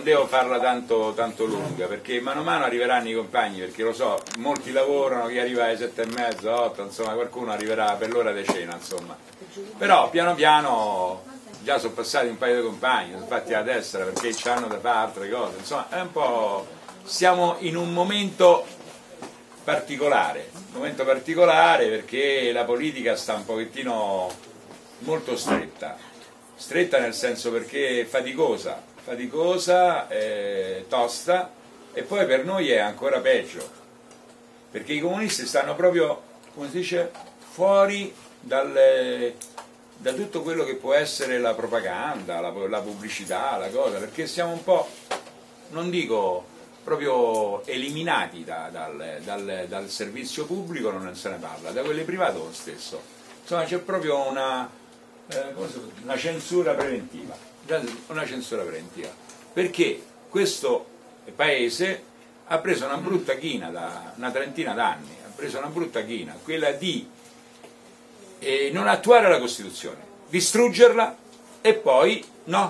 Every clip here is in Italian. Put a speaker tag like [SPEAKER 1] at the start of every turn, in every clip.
[SPEAKER 1] devo farla tanto lunga, perché mano a mano arriveranno i compagni, perché lo so, molti lavorano, chi arriva alle 7:30, 8, insomma qualcuno arriverà per l'ora di cena, insomma. Però piano piano già sono passati un paio di compagni, sono fatti a destra perché hanno da fare altre cose, insomma è un po'. Siamo in un momento particolare perché la politica sta un pochettino molto stretta nel senso perché faticosa, tosta, e poi per noi è ancora peggio, perché i comunisti stanno proprio, come si dice, fuori da tutto quello che può essere la propaganda, la pubblicità, la cosa, perché siamo un po', non dico proprio eliminati dal servizio pubblico, non se ne parla, da quelli privati lo stesso, insomma c'è proprio una censura preventiva, perché questo paese ha preso una brutta china da una trentina d'anni, quella di non attuare la Costituzione, distruggerla e poi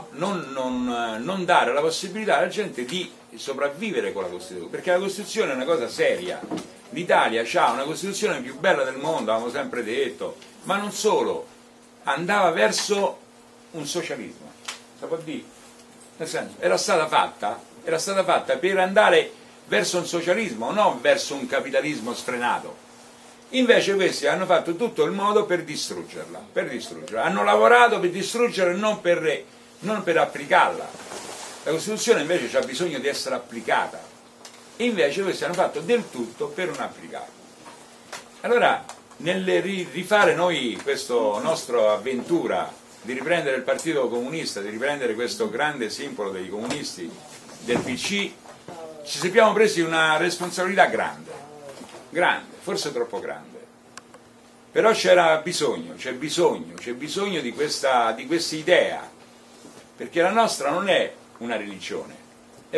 [SPEAKER 1] non dare la possibilità alla gente di sopravvivere con la Costituzione, perché la Costituzione è una cosa seria. L'Italia ha una Costituzione più bella del mondo, avevamo sempre detto, ma non solo, andava verso un socialismo, si può dire? Nel senso, era stata fatta per andare verso un socialismo, non verso un capitalismo sfrenato. Invece questi hanno fatto tutto il modo per distruggerla. Hanno lavorato per distruggerla e non per applicarla. La Costituzione invece ha bisogno di essere applicata. Invece questi hanno fatto del tutto per non applicarla. Allora, nel rifare noi questa nostra avventura di riprendere il Partito Comunista, di riprendere questo grande simbolo dei comunisti, del PC, ci siamo presi una responsabilità grande, forse troppo grande, però c'è bisogno di questa idea, perché la nostra non è una religione, è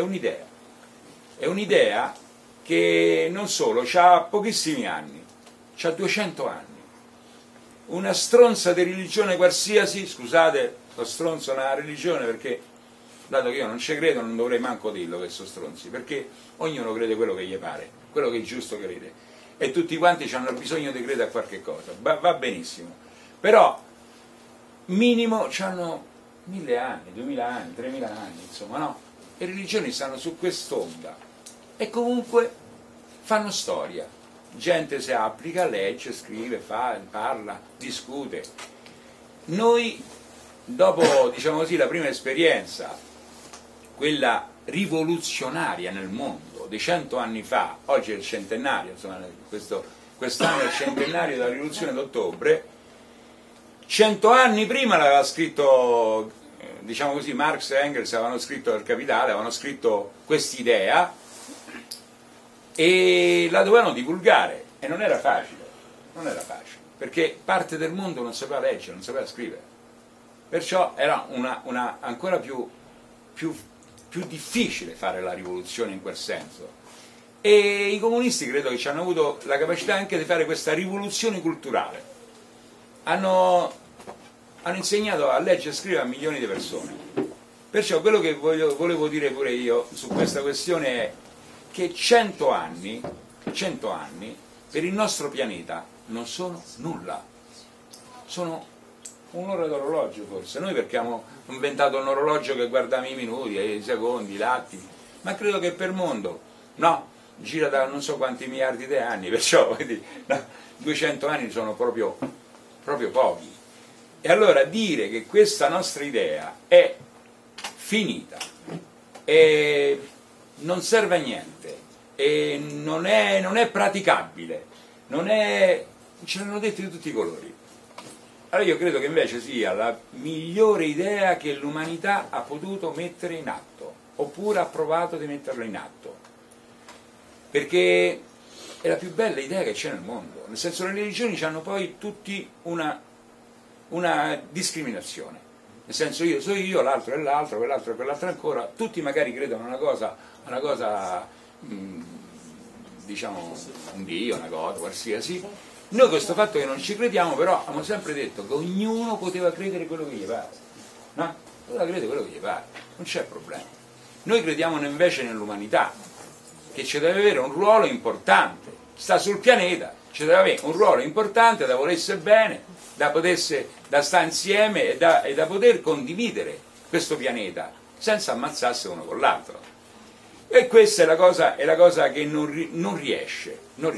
[SPEAKER 1] un'idea che non solo ha pochissimi anni, ha 200 anni. Una stronza di religione qualsiasi, scusate, lo stronzo nella religione, perché dato che io non ci credo non dovrei manco dirlo che sono stronzi, perché ognuno crede quello che gli pare, quello che è giusto crede, e tutti quanti hanno bisogno di credere a qualche cosa, va benissimo, però minimo hanno 1000 anni, 2000 anni, 3000 anni, insomma, no? Le religioni stanno su quest'onda e comunque fanno storia. Gente si applica, legge, scrive, parla, discute. Noi, dopo, diciamo così, la prima esperienza, quella rivoluzionaria nel mondo, di 100 anni fa, oggi è il centenario, insomma, quest'anno è il centenario della rivoluzione d'ottobre, 100 anni prima l'aveva scritto, diciamo così, Marx e Engels avevano scritto Il Capitale, avevano scritto quest'idea, e la dovevano divulgare, e non era facile, perché parte del mondo non sapeva leggere, non sapeva scrivere, perciò era ancora più difficile fare la rivoluzione in quel senso, e i comunisti credo che ci hanno avuto la capacità anche di fare questa rivoluzione culturale, hanno insegnato a leggere e scrivere a milioni di persone, perciò quello che volevo dire pure io su questa questione è che 100 anni per il nostro pianeta non sono nulla, sono un'ora d'orologio forse, noi perché abbiamo inventato un orologio che guardiamo i minuti, i secondi, gli attimi, ma credo che per il mondo, no, gira da non so quanti miliardi di anni, perciò 200 anni sono proprio pochi. E allora dire che questa nostra idea è finita e non serve a niente e non è praticabile, ce l'hanno detto di tutti i colori. Allora io credo che invece sia la migliore idea che l'umanità ha potuto mettere in atto, oppure ha provato di metterlo in atto, perché è la più bella idea che c'è nel mondo, nel senso le religioni hanno poi tutti una discriminazione, nel senso io sono io, l'altro è l'altro, quell'altro è quell'altro ancora, tutti magari credono a una cosa diciamo un Dio, una cosa qualsiasi. Noi questo fatto che non ci crediamo, però abbiamo sempre detto che ognuno poteva credere quello che gli pare, no? Poteva credere quello che gli pare, non c'è problema. Noi crediamo invece nell'umanità, che ci deve avere un ruolo importante, sta sul pianeta, ci deve avere un ruolo importante da volersi bene, da stare insieme e da poter condividere questo pianeta senza ammazzarsi uno con l'altro. E questa è la cosa che non riesce.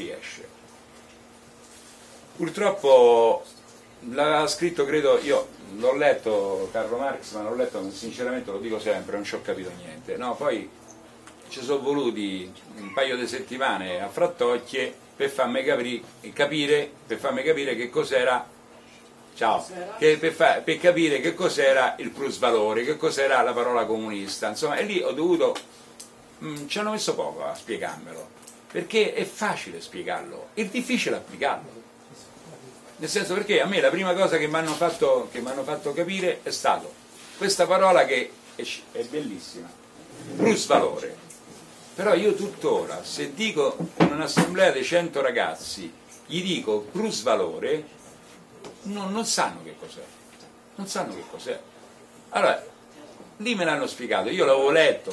[SPEAKER 1] Purtroppo l'aveva scritto, credo, io l'ho letto Carlo Marx, ma l'ho letto sinceramente, lo dico sempre, non ci ho capito niente. No, poi ci sono voluti un paio di settimane a frattocchie per farmi capire che cos'era, per capire che cos'era il plusvalore, che cos'era la parola comunista, insomma, e lì ho dovuto, ci hanno messo poco a spiegarmelo, perché è facile spiegarlo, è difficile applicarlo. Nel senso, perché a me la prima cosa che mi hanno fatto capire è stato questa parola che è bellissima, plusvalore. Però io tuttora, se dico in un'assemblea di 100 ragazzi, gli dico plusvalore, non sanno che cos'è. Non sanno che cos'è. Allora, lì me l'hanno spiegato, io l'avevo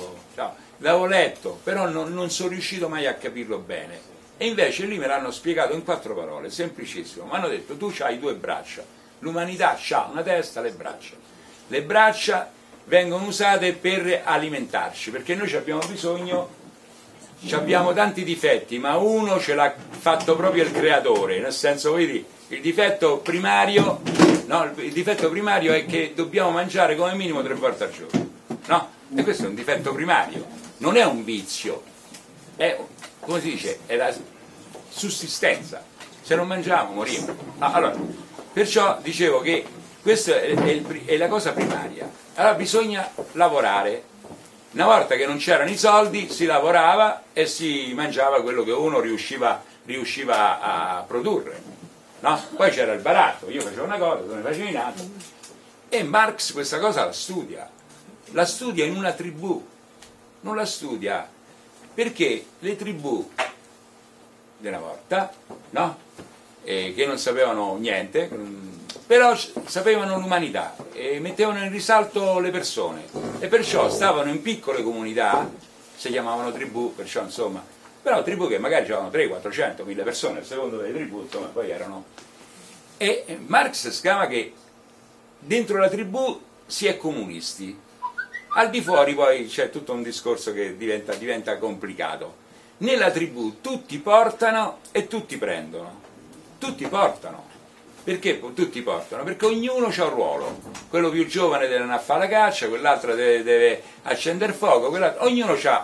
[SPEAKER 1] letto, però non sono riuscito mai a capirlo bene. E invece lì me l'hanno spiegato in 4 parole, semplicissimo. Mi hanno detto, tu c'hai 2 braccia, l'umanità ha una testa, le braccia. Le braccia vengono usate per alimentarci, perché noi abbiamo bisogno, abbiamo tanti difetti, ma uno ce l'ha fatto proprio il creatore, nel senso, vedi, il difetto primario è che dobbiamo mangiare come minimo 3 volte al giorno, no? E questo è un difetto primario, non è un vizio, è, come si dice, è la sussistenza. Se non mangiamo moriamo. Allora, perciò dicevo che questa è la cosa primaria. Allora bisogna lavorare. Una volta che non c'erano i soldi si lavorava e si mangiava quello che uno riusciva a produrre, no? Poi c'era il baratto, io facevo una cosa, tu ne facevi un'altra, e Marx questa cosa la studia in una tribù, non la studia perché le tribù di una volta, no? Che non sapevano niente, però sapevano l'umanità e mettevano in risalto le persone, e perciò stavano in piccole comunità, si chiamavano tribù, perciò insomma, però tribù che magari avevano 300, 400, 1000 persone, a seconda delle tribù, insomma, poi erano. E Marx scrive che dentro la tribù si è comunisti, al di fuori poi c'è tutto un discorso che diventa complicato. Nella tribù tutti portano e tutti prendono, tutti portano. Perché tutti portano? Perché ognuno ha un ruolo, quello più giovane deve andare a fare la caccia, quell'altro deve accendere il fuoco, ognuno ha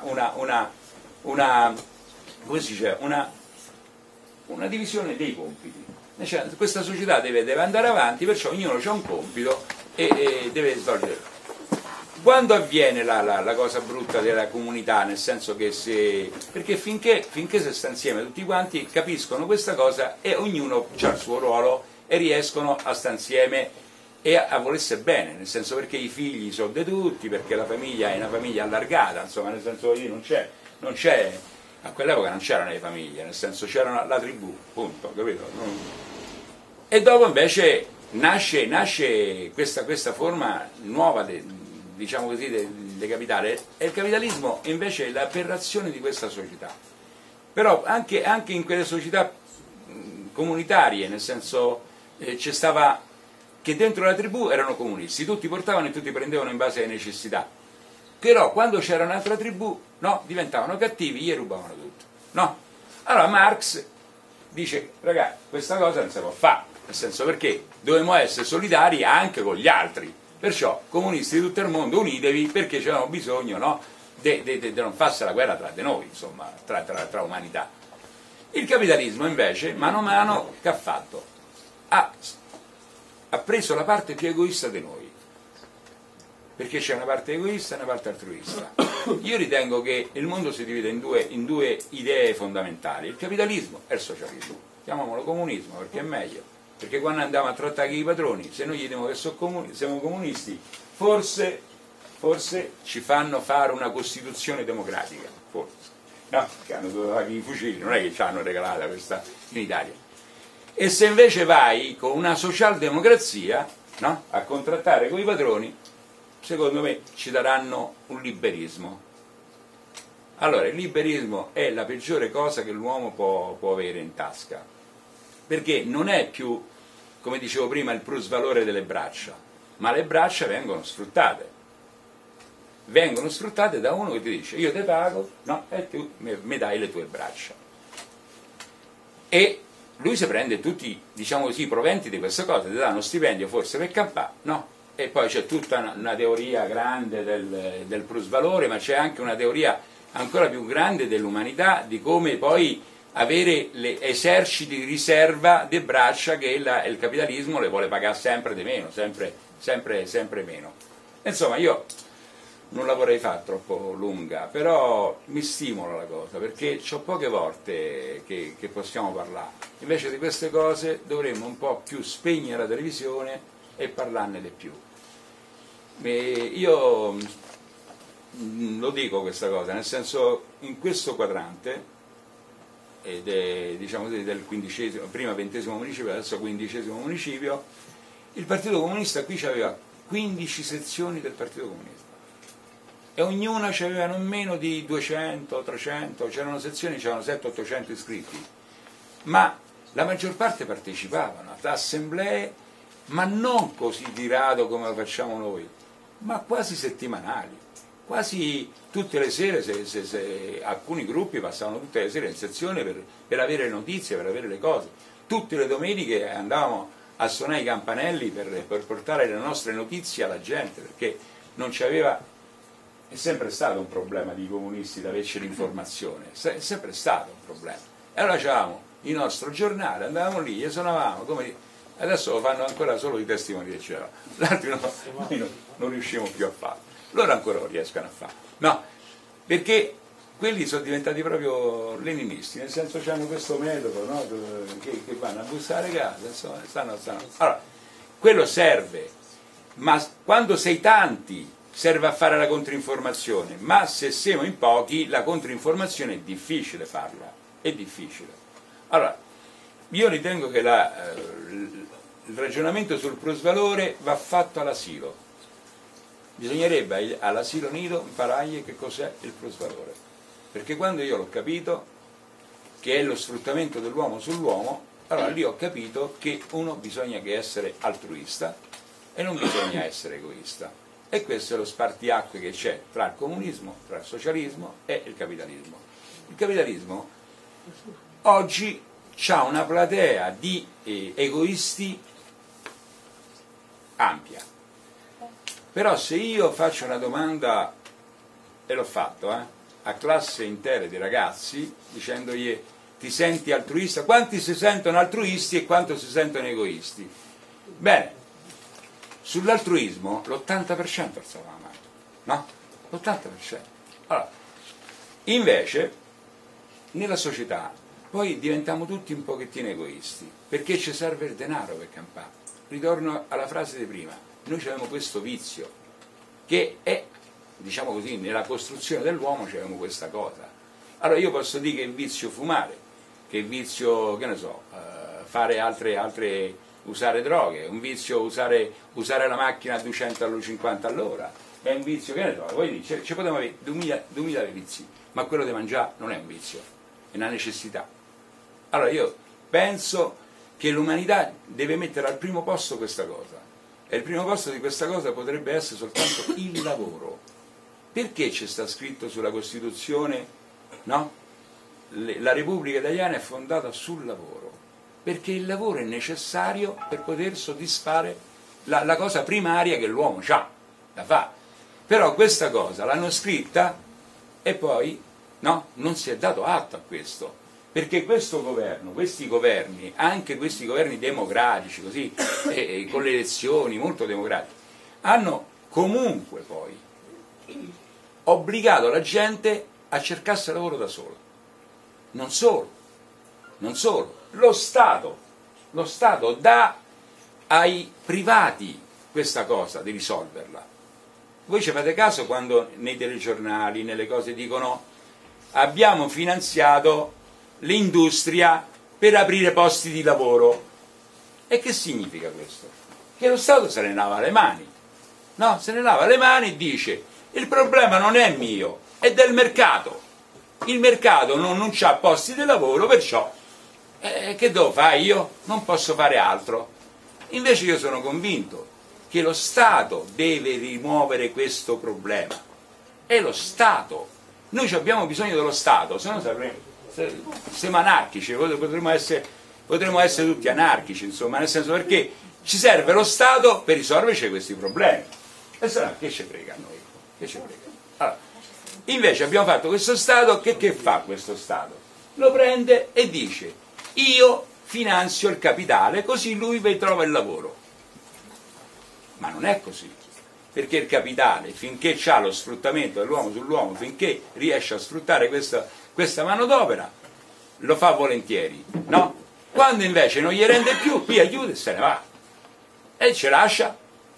[SPEAKER 1] come si dice, una divisione dei compiti. Cioè, questa società deve andare avanti, perciò ognuno ha un compito e deve svolgere. Quando avviene la cosa brutta della comunità, nel senso che perché finché si sta insieme tutti quanti capiscono questa cosa e ognuno ha il suo ruolo e riescono a stare insieme e a volersi bene, nel senso, perché i figli sono di tutti, perché la famiglia è una famiglia allargata, insomma, nel senso che non c'è, a quell'epoca non c'erano le famiglie, nel senso c'era la tribù, punto, capito? E dopo invece nasce questa forma nuova diciamo così, di capitale, e il capitalismo invece è l'aberrazione di questa società. Però anche in quelle società comunitarie, nel senso, c'è stava che dentro la tribù erano comunisti, tutti portavano e tutti prendevano in base alle necessità, però quando c'era un'altra tribù, no, diventavano cattivi, gli rubavano tutto, no? Allora Marx dice, ragazzi, questa cosa non si può fare, nel senso, perché dobbiamo essere solidari anche con gli altri. Perciò, comunisti di tutto il mondo, unitevi, perché c'avevamo bisogno, no, di non farsi la guerra tra di noi, insomma, tra umanità. Il capitalismo invece, mano a mano, che ha fatto? Ha preso la parte più egoista di noi, perché c'è una parte egoista e una parte altruista. Io ritengo che il mondo si divide in due idee fondamentali, il capitalismo e il socialismo. Chiamiamolo comunismo perché è meglio. Perché quando andiamo a trattare i padroni, se noi gli diciamo che siamo comunisti, forse ci fanno fare una costituzione democratica, forse. No, che hanno dovuto fare i fucili, non è che ci hanno regalata questa in Italia. E se invece vai con una socialdemocrazia, no, a contrattare con i padroni, secondo me ci daranno un liberismo. Allora, il liberismo è la peggiore cosa che l'uomo può avere in tasca, perché non è più, come dicevo prima, il plusvalore delle braccia, ma le braccia vengono sfruttate da uno che ti dice io te pago, no, e tu mi dai le tue braccia. E lui si prende tutti, diciamo così, i proventi di questa cosa, ti dà uno stipendio forse per campare, no? E poi c'è tutta una teoria grande del plusvalore, ma c'è anche una teoria ancora più grande dell'umanità, di come poi avere eserciti di riserva di braccia che il capitalismo le vuole pagare sempre di meno, sempre meno. Insomma, io non la vorrei fare troppo lunga, però mi stimola la cosa, perché c'ho poche volte che possiamo parlare. Invece di queste cose dovremmo un po' più spegnere la televisione e parlarne di più. Io lo dico questa cosa, nel senso, in questo quadrante, ed è, diciamo così, del prima 20° municipio, adesso 15° municipio, il Partito Comunista qui aveva 15 sezioni del Partito Comunista e ognuna aveva non meno di 200, 300, c'erano sezioni, c'erano 700-800 iscritti, ma la maggior parte partecipavano ad assemblee, ma non così di rado come lo facciamo noi, ma quasi settimanali, quasi tutte le sere, se alcuni gruppi passavano tutte le sere in sezione per avere le notizie, per avere le cose. Tutte le domeniche andavamo a suonare i campanelli per portare le nostre notizie alla gente, perché non c'aveva, è sempre stato un problema di comunisti da averci l'informazione, è sempre stato un problema. E allora avevamo il nostro giornale, andavamo lì e suonavamo, come adesso lo fanno ancora solo i testimoni che c'erano, l'altro noi non riusciamo più a farlo, loro ancora lo riescono a fare, no, perché quelli sono diventati proprio leninisti, nel senso che hanno questo metodo, no? che vanno a bussare casa, insomma, stanno. Allora, quello serve, ma quando sei tanti serve a fare la controinformazione, ma se siamo in pochi la controinformazione è difficile farla, è difficile. Allora, io ritengo che il ragionamento sul plusvalore va fatto all'asilo. Bisognerebbe all'asilo nido imparare che cos'è il plusvalore. Perché quando io l'ho capito, che è lo sfruttamento dell'uomo sull'uomo, allora lì ho capito che uno bisogna che essere altruista e non bisogna essere egoista. E questo è lo spartiacque che c'è tra il comunismo, tra il socialismo e il capitalismo. Il capitalismo oggi ha una platea di egoisti ampia, però se io faccio una domanda, e l'ho fatto a classe intere di ragazzi, dicendogli ti senti altruista, quanti si sentono altruisti e quanto si sentono egoisti? Bene, sull'altruismo l'80% alzava la mano, no? L'80%. Allora, invece nella società poi diventiamo tutti un pochettino egoisti, perché ci serve il denaro per campare. Ritorno alla frase di prima, noi abbiamo questo vizio, che è, diciamo così, nella costruzione dell'uomo abbiamo questa cosa. Allora io posso dire che è il vizio fumare, che è il vizio, che ne so, fare altre usare droghe, è un vizio usare la macchina a 200 a 50 all'ora, è un vizio, che ne so, voi dite, ci potremmo avere 2000 vizi, ma quello di mangiare non è un vizio, è una necessità. Allora io penso che l'umanità deve mettere al primo posto questa cosa, e il primo posto di questa cosa potrebbe essere soltanto il lavoro. Perché c'è sta scritto sulla Costituzione, no? La Repubblica Italiana è fondata sul lavoro, perché il lavoro è necessario per poter soddisfare la cosa primaria che l'uomo ha da fare. Però questa cosa l'hanno scritta e poi no, non si è dato atto a questo. Perché questo governo, questi governi, anche questi governi democratici, così, con le elezioni molto democratiche, hanno comunque poi obbligato la gente a cercarsi lavoro da sola. Non solo, lo Stato dà ai privati questa cosa di risolverla. Voi ci fate caso quando nei telegiornali, nelle cose dicono abbiamo finanziato l'industria per aprire posti di lavoro. E che significa questo? Che lo Stato se ne lava le mani, no? Se ne lava le mani e dice il problema non è mio, è del mercato, il mercato non c'ha posti di lavoro, perciò che devo fare io? Non posso fare altro. Invece io sono convinto che lo Stato deve rimuovere questo problema. È lo Stato. Noi abbiamo bisogno dello Stato, se no siamo anarchici, potremmo essere tutti anarchici, insomma, nel senso, perché ci serve lo Stato per risolverci questi problemi. E se no, che ci frega a noi? Che ci frega? Allora, invece abbiamo fatto questo Stato, che fa questo Stato? Lo prende e dice: io finanzio il capitale, così lui vi trova il lavoro. Ma non è così, perché il capitale, finché ha lo sfruttamento dell'uomo sull'uomo, finché riesce a sfruttare questa manodopera, lo fa volentieri, no? Quando invece non gli rende più, via, chiude e se ne va. E ce lascia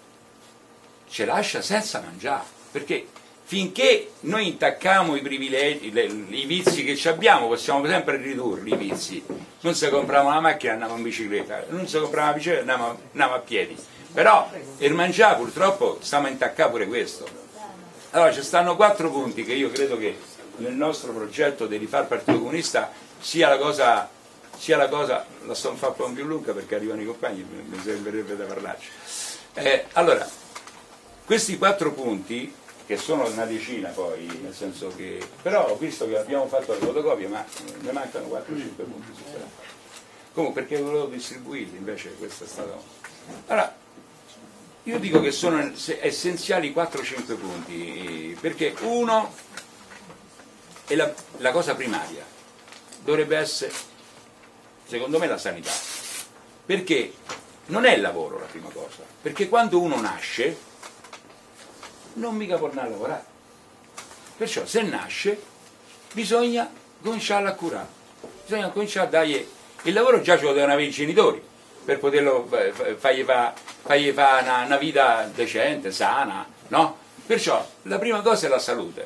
[SPEAKER 1] senza mangiare, perché finché noi intacchiamo i privilegi, i vizi che abbiamo, possiamo sempre ridurli i vizi. Non si comprava una macchina, andiamo in bicicletta, non si comprava una bicicletta, andiamo a piedi. Però il mangiare purtroppo stiamo a intaccare pure questo. Allora ci stanno 4 punti che io credo che nel nostro progetto di rifare il Partito Comunista sia la cosa, la sto un po' più lunga perché arrivano i compagni, mi sembrerebbe da parlarci. Allora, questi 4 punti, che sono una decina poi, nel senso che, però ho visto che abbiamo fatto le fotocopie, ma ne mancano 4-5 punti su quella. Comunque, perché volevo distribuirli, invece questo è stato... Allora, io dico che sono essenziali 4-5 punti, perché uno è la cosa primaria, dovrebbe essere, secondo me, la sanità, perché non è il lavoro la prima cosa, perché quando uno nasce non mica può andare a lavorare, perciò se nasce bisogna cominciare a curare, bisogna cominciare a dargli il lavoro, già ce lo devono avere i genitori per poterlo fargli fare una vita decente, sana, no? Perciò la prima cosa è la salute,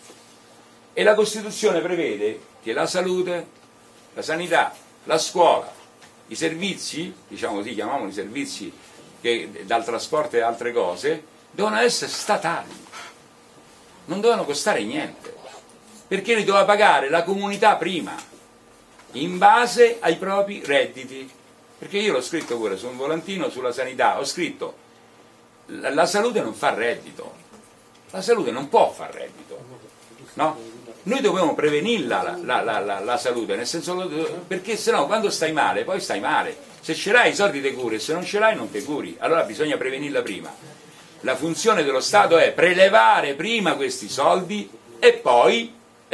[SPEAKER 1] e la Costituzione prevede che la salute, la sanità, la scuola, i servizi, diciamo così, chiamiamoli servizi, che dal trasporto e altre cose, devono essere statali, non devono costare niente, perché li doveva pagare la comunità prima, in base ai propri redditi. Perché io l'ho scritto pure su un volantino sulla sanità, ho scritto: la salute non fa reddito, la salute non può far reddito, no? Noi dobbiamo prevenirla la salute, nel senso, perché sennò quando stai male, poi stai male. Se ce l'hai i soldi te curi, se non ce l'hai non te curi, allora bisogna prevenirla prima. La funzione dello Stato è prelevare prima questi soldi e poi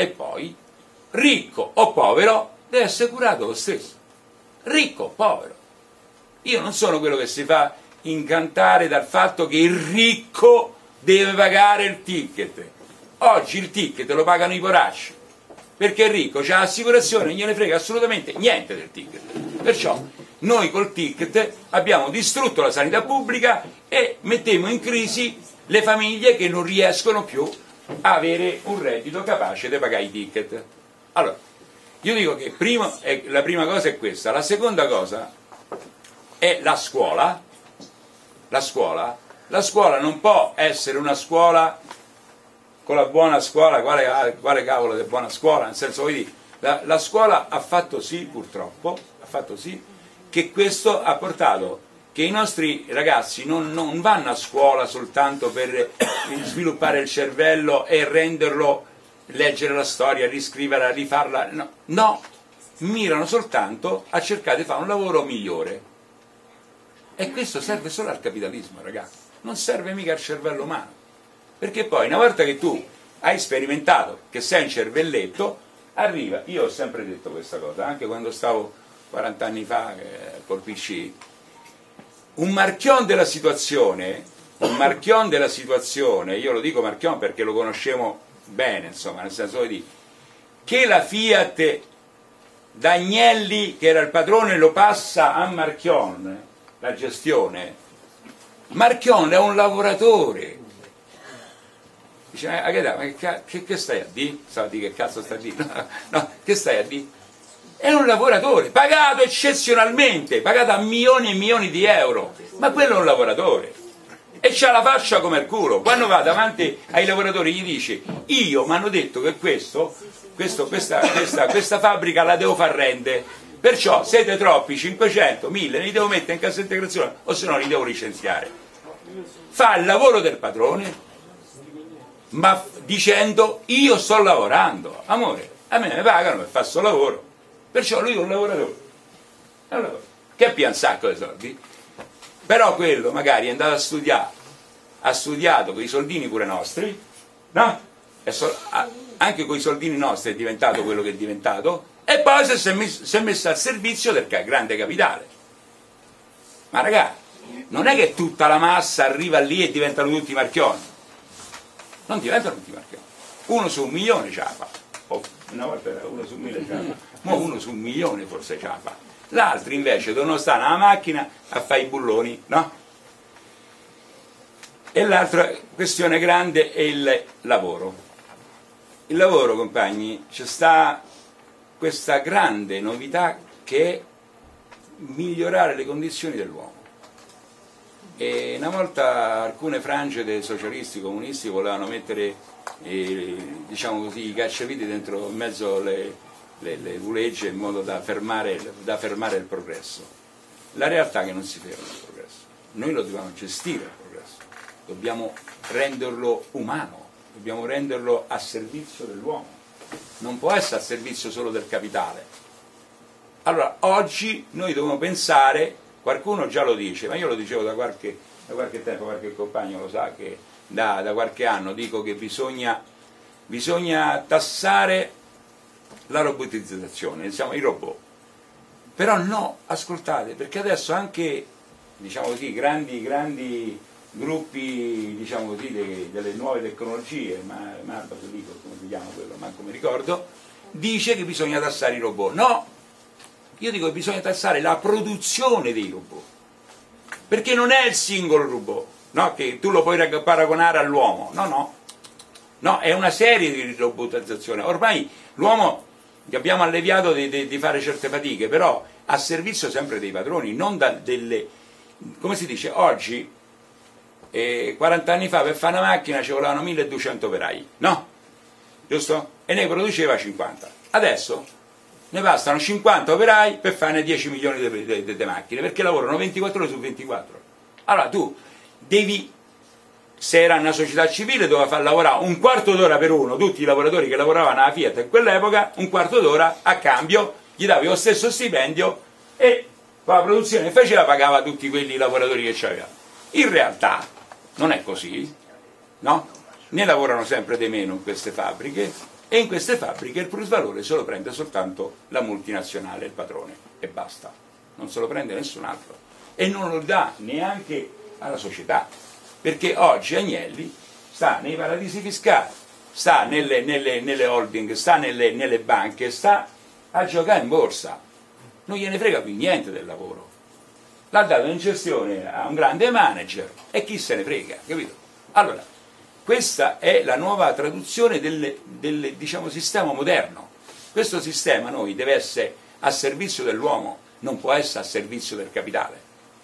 [SPEAKER 1] ricco o povero deve essere curato lo stesso. Ricco o povero. Io non sono quello che si fa incantare dal fatto che il ricco deve pagare il ticket. Oggi il ticket lo pagano i poracci, perché il ricco ha l'assicurazione, non gliene frega assolutamente niente del ticket. Perciò noi col ticket abbiamo distrutto la sanità pubblica e mettiamo in crisi le famiglie che non riescono più a avere un reddito capace di pagare i ticket. Allora, io dico che la prima cosa è questa, la seconda cosa è la scuola. La scuola non può essere una scuola con la buona scuola, quale cavolo di buona scuola, nel senso, la scuola ha fatto sì, purtroppo, che questo ha portato che i nostri ragazzi non vanno a scuola soltanto per sviluppare il cervello e renderlo, leggere la storia, riscriverla, rifarla, no, mirano soltanto a cercare di fare un lavoro migliore. E questo serve solo al capitalismo, ragazzi, non serve mica al cervello umano, perché poi una volta che tu hai sperimentato che sei un cervelletto, arriva, io ho sempre detto questa cosa, anche quando stavo 40 anni fa col PC, un marchion della situazione, io lo dico marchion perché lo conoscevo bene, insomma, nel senso di che la Fiat d'Agnelli, che era il padrone, lo passa a Marchion, la gestione. Marchion è un lavoratore. Dice, ma che stai a dire? Stavo a dire che cazzo stai a dire? No, che stai a dire? È un lavoratore, pagato eccezionalmente, pagato a milioni e milioni di euro, ma quello è un lavoratore. E c'ha la faccia come il culo. Quando va davanti ai lavoratori gli dice: io mi hanno detto che questo questa fabbrica la devo far rendere, perciò siete troppi, 500, 1000, li devo mettere in cassa integrazione o se no li devo licenziare. Fa il lavoro del padrone, ma dicendo io sto lavorando, amore, a me mi pagano per fare sto lavoro, perciò lui è un lavoratore. Allora, che abbia un sacco di soldi, però quello magari è andato a studiare, ha studiato con i soldini pure nostri, no? Anche con i soldini nostri è diventato quello che è diventato, e poi si è messo al servizio del grande capitale. Ma ragazzi, non è che tutta la massa arriva lì e diventano tutti marchioni, non diventano tutti marchioni. Uno su 1 milione ce la fa, una volta era 1 su 1000 ce la fa, ma 1 su 1 milione forse ce la fa. L'altro invece devono stare nella macchina a fare i bulloni, no? E l'altra questione grande è il lavoro. Il lavoro, compagni, c'è sta questa grande novità che è migliorare le condizioni dell'uomo. E una volta alcune frange dei socialisti, comunisti volevano mettere diciamo così, i cacciaviti dentro in mezzo le pulegge in modo da fermare il progresso. La realtà è che non si ferma il progresso, noi lo dobbiamo gestire il progresso, dobbiamo renderlo umano, dobbiamo renderlo a servizio dell'uomo, non può essere a servizio solo del capitale. Allora oggi noi dobbiamo pensare, qualcuno già lo dice, ma io lo dicevo da qualche tempo, qualche compagno lo sa che da qualche anno dico che bisogna tassare la robotizzazione, diciamo i robot. Però no, ascoltate, perché adesso anche, diciamo così, grandi gruppi, diciamo così, delle nuove tecnologie, ma come si chiama quello, manco mi ricordo, dice che bisogna tassare i robot. No, io dico che bisogna tassare la produzione dei robot, perché non è il singolo robot, no? Che tu lo puoi paragonare all'uomo, no, è una serie di robotizzazione. Ormai l'uomo che abbiamo alleviato di fare certe fatiche, però a servizio sempre dei padroni, non delle, come si dice, oggi 40 anni fa per fare una macchina ci volevano 1200 operai, no? Giusto? E ne produceva 50. Adesso ne bastano 50 operai per farne 10 milioni di macchine, perché lavorano 24 ore su 24. Allora tu devi, se era una società civile, doveva far lavorare un quarto d'ora per uno, tutti i lavoratori che lavoravano alla Fiat in quell'epoca, un quarto d'ora, a cambio gli davi lo stesso stipendio e con la produzione che faceva pagava tutti quelli lavoratori che c'aveva. In realtà non è così, no? Ne lavorano sempre di meno in queste fabbriche, e in queste fabbriche il plusvalore se lo prende soltanto la multinazionale, il padrone, e basta, non se lo prende nessun altro, e non lo dà neanche alla società, perché oggi Agnelli sta nei paradisi fiscali, sta nelle holding, sta nelle banche, sta a giocare in borsa, non gliene frega più niente del lavoro, l'ha dato in gestione a un grande manager e chi se ne frega, capito? Allora, questa è la nuova traduzione del diciamo, sistema moderno. Questo sistema noi deve essere a servizio dell'uomo, non può essere a servizio del capitale.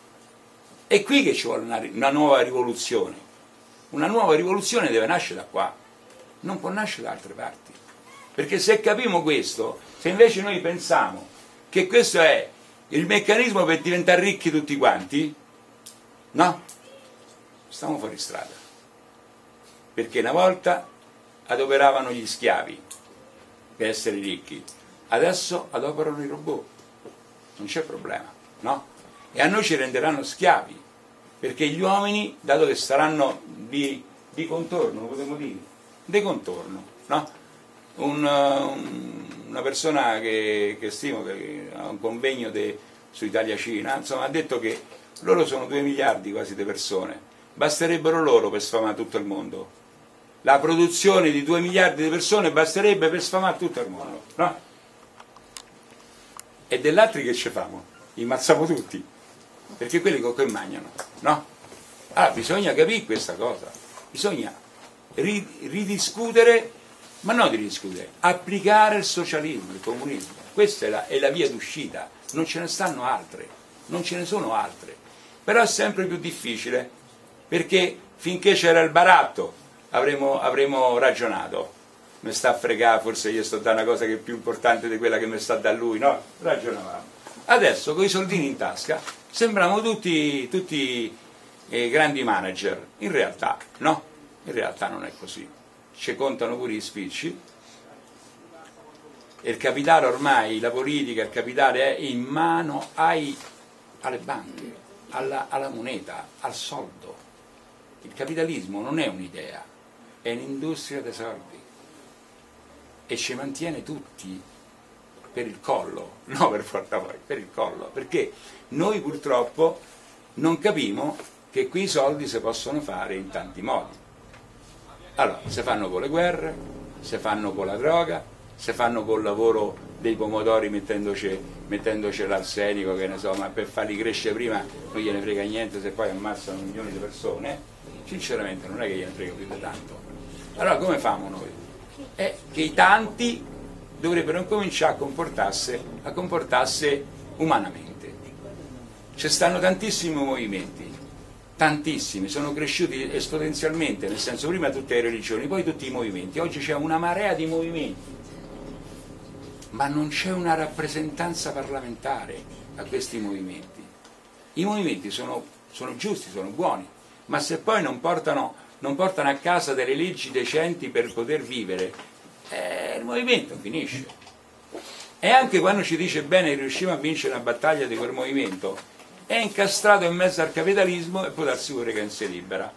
[SPEAKER 1] È qui che ci vuole una nuova rivoluzione. Una nuova rivoluzione deve nascere da qua, non può nascere da altre parti. Perché se capiamo questo, se invece noi pensiamo che questo è il meccanismo per diventare ricchi tutti quanti, no? Stiamo fuori strada. Perché una volta adoperavano gli schiavi per essere ricchi, adesso adoperano i robot, non c'è problema, no? E a noi ci renderanno schiavi, perché gli uomini, dato che saranno di contorno, potremmo dire, di contorno, no? Una persona che stimo, che ha un convegno su Italia-Cina, insomma, ha detto che loro sono 2 miliardi quasi di persone, basterebbero loro per sfamare tutto il mondo. La produzione di 2 miliardi di persone basterebbe per sfamare tutto il mondo, no? E dell'altri che ci famo? Li ammazziamo tutti, perché quelli con che mangiano, no? Allora bisogna capire questa cosa, bisogna ridiscutere, ma non ridiscutere, applicare il socialismo, il comunismo. Questa è la via d'uscita, non ce ne stanno altre, non ce ne sono altre. Però è sempre più difficile, perché finché c'era il baratto avremo ragionato, mi sta a fregare, forse io sto da una cosa che è più importante di quella che mi sta da lui, no? Ragionavamo. Adesso con i soldini in tasca sembriamo tutti grandi manager, in realtà no, in realtà non è così, ci contano pure gli spicci e il capitale ormai, la politica, il capitale è in mano alle banche, alla moneta, al soldo. Il capitalismo non è un'idea, è un'industria dei soldi e ci mantiene tutti per il collo, no per portafoglio, per il collo, perché noi purtroppo non capimo che qui i soldi si possono fare in tanti modi. Allora, si fanno con le guerre, si fanno con la droga, si fanno col lavoro dei pomodori mettendoci l'arsenico, che ne so, ma per farli crescere prima non gliene frega niente se poi ammazzano milioni di persone, sinceramente non è che gliene frega più di tanto. Allora come famo noi? È che i tanti dovrebbero incominciare a comportarsi umanamente. Ci stanno tantissimi movimenti, tantissimi, sono cresciuti esponenzialmente, nel senso prima tutte le religioni, poi tutti i movimenti, oggi c'è una marea di movimenti, ma non c'è una rappresentanza parlamentare a questi movimenti. I movimenti sono giusti, sono buoni, ma se poi non portano a casa delle leggi decenti per poter vivere, il movimento finisce. E anche quando ci dice bene che riusciamo a vincere una battaglia di quel movimento, è incastrato in mezzo al capitalismo e può darsi pure che non si libera.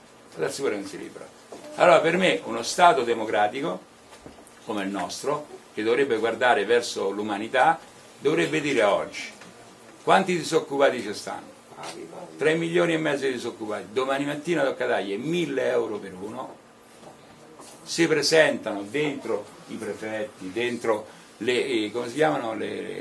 [SPEAKER 1] Allora per me uno Stato democratico come il nostro, che dovrebbe guardare verso l'umanità, dovrebbe dire oggi quanti disoccupati ci stanno? 3 milioni e mezzo di disoccupati, domani mattina tocca dargli 1.000 euro per uno, si presentano dentro i prefetti, dentro le come si chiamano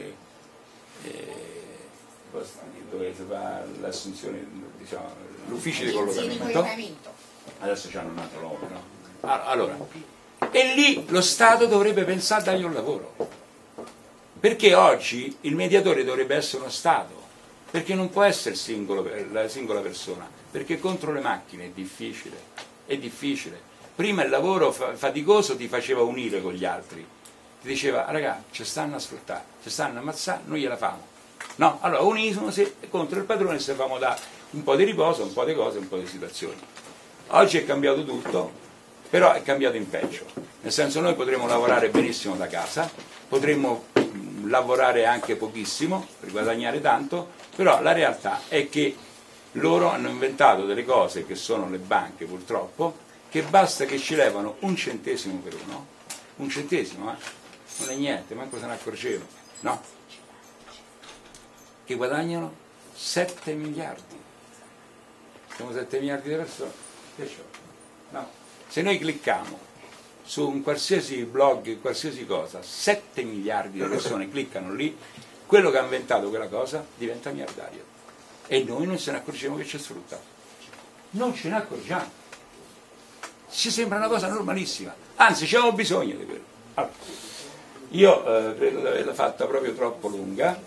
[SPEAKER 1] dove si fa l'assunzione, diciamo, l'ufficio di collocamento, adesso c'hanno un altro nome, no? Allora, e lì lo Stato dovrebbe pensare a dargli un lavoro, perché oggi il mediatore dovrebbe essere uno Stato, perché non può essere la singola persona, perché contro le macchine è difficile. Prima il lavoro faticoso ti faceva unire con gli altri, ti diceva raga, ci stanno a sfruttare, ci stanno a ammazzare, noi gliela famo. No, allora uniscono contro il padrone e se famo da un po' di riposo, un po' di cose, un po' di situazioni. Oggi è cambiato tutto, però è cambiato in peggio, nel senso noi potremo lavorare benissimo da casa, potremmo lavorare anche pochissimo per guadagnare tanto, però la realtà è che loro hanno inventato delle cose che sono le banche purtroppo, che basta che ci levano un centesimo per uno, un centesimo, non è niente, manco se ne accorgevo, no? Che guadagnano 7 miliardi. Siamo 7 miliardi di persone, che c'ho? No. Se noi clicchiamo su un qualsiasi blog, qualsiasi cosa, 7 miliardi di persone cliccano lì, quello che ha inventato quella cosa diventa miliardario. E noi non se ne accorgiamo che ci sfrutta. Non ce ne accorgiamo. Ci sembra una cosa normalissima. Anzi, c'abbiamo bisogno di quello. Allora, io credo di averla fatta proprio troppo lunga,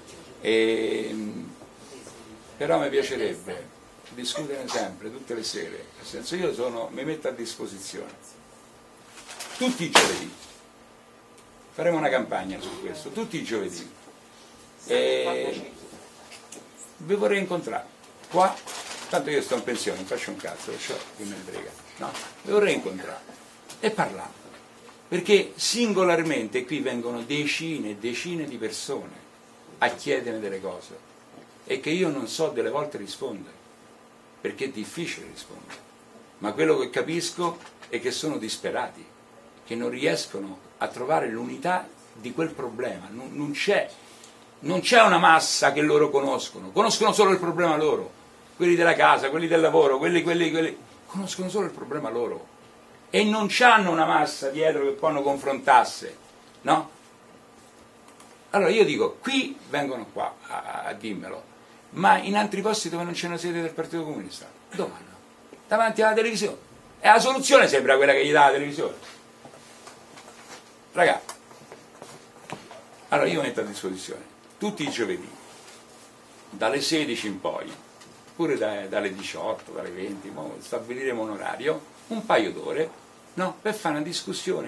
[SPEAKER 1] però mi piacerebbe discutere sempre, tutte le sere, nel senso io mi metto a disposizione tutti i giovedì, faremo una campagna su questo, tutti i giovedì, e vi vorrei incontrare qua, tanto io sto in pensione, non faccio un cazzo, perciò chi me ne frega, no? Vi vorrei incontrare e parlare, perché singolarmente qui vengono decine e decine di persone a chiedere delle cose e che io non so delle volte rispondere, perché è difficile rispondere, ma quello che capisco è che sono disperati, che non riescono a trovare l'unità di quel problema, non c'è una massa che loro conoscono solo il problema loro, quelli della casa, quelli del lavoro, quelli, conoscono solo il problema loro e non c'hanno una massa dietro che possono confrontarsi, no? Allora io dico, qui vengono qua a dirmelo, ma in altri posti dove non c'è una sede del Partito Comunista, dove vanno? Davanti alla televisione. E la soluzione sembra quella che gli dà la televisione. Ragazzi, allora io metto a disposizione tutti i giovedì, dalle 16 in poi, pure dalle 18, dalle 20, stabiliremo un orario, un paio d'ore, no? Per fare una discussione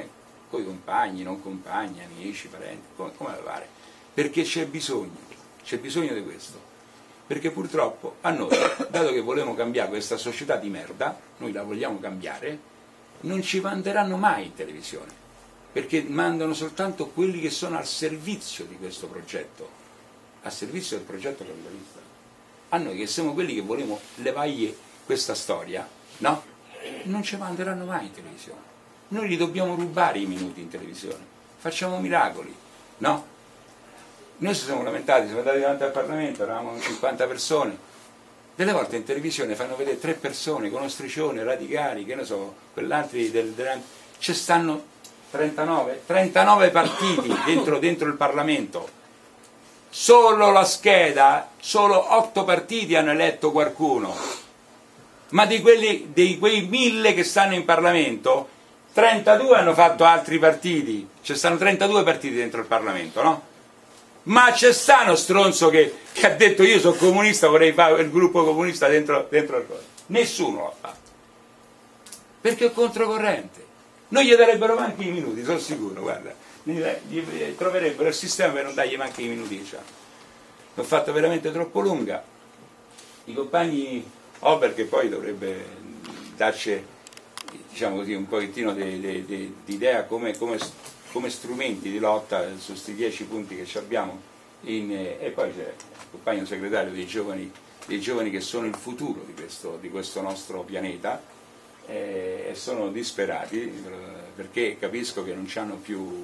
[SPEAKER 1] coi compagni, non compagni, amici, parenti, come la pare, perché c'è bisogno di questo. Perché purtroppo a noi, dato che volevamo cambiare questa società di merda, noi la vogliamo cambiare, non ci manderanno mai in televisione, perché mandano soltanto quelli che sono al servizio di questo progetto, al servizio del progetto capitalista. A noi che siamo quelli che volevamo levargli questa storia, no? Non ci manderanno mai in televisione. Noi li dobbiamo rubare i minuti in televisione, facciamo miracoli, no? Noi ci siamo lamentati, siamo andati davanti al Parlamento, eravamo 50 persone, delle volte in televisione fanno vedere 3 persone con uno striscione, radicali, che ne so, quell'altri ci stanno 39 partiti dentro il Parlamento, solo la scheda, solo 8 partiti hanno eletto qualcuno, ma di quei 1000 che stanno in Parlamento, 32 hanno fatto altri partiti, ci stanno 32 partiti dentro il Parlamento, no? Ma c'è stato stronzo che ha detto io sono comunista, vorrei fare il gruppo comunista dentro il coso. Nessuno l'ha fatto, perché è controcorrente. Non gli darebbero manchi i minuti, sono sicuro, guarda, gli troverebbero il sistema per non dargli manchi i minuti che c'hanno. L'ho fatta veramente troppo lunga. I compagni Ober, che poi dovrebbe darci, diciamo così, un pochettino di idea come strumenti di lotta su questi 10 punti che abbiamo, e poi c'è il compagno segretario dei giovani che sono il futuro di questo nostro pianeta, e sono disperati perché capisco che non c'hanno più.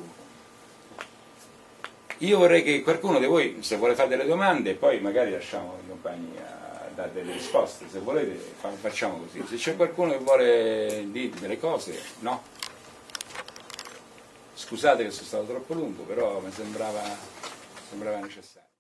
[SPEAKER 1] Io vorrei che qualcuno di voi, se vuole fare delle domande, poi magari lasciamo i compagni a dare delle risposte, se volete facciamo così. Se c'è qualcuno che vuole dire delle cose, no? Scusate che sono stato troppo lungo, però mi sembrava necessario.